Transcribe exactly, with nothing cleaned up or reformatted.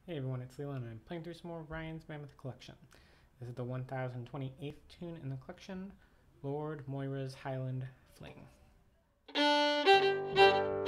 Hey everyone, it's Leland and I'm playing through some more of Ryan's Mammoth collection. This is the one thousand twenty-eighth tune in the collection, Lord Moira's Highland Fling.